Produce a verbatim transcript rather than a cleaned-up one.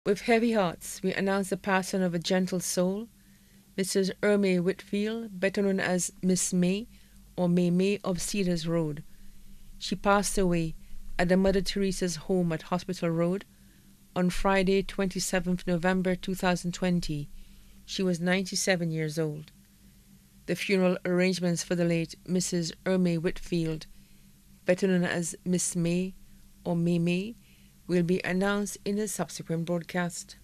With heavy hearts, we announce the passing of a gentle soul, Missus Ermmay Whitfield, better known as Miss May or May May of Cedars Road. She passed away at the Mother Teresa's home at Hospital Road on Friday, twenty-seventh November two thousand twenty. She was ninety-seven years old. The funeral arrangements for the late Missus Ermmay Whitfield, better known as Miss May or May May, will be announced in a subsequent broadcast.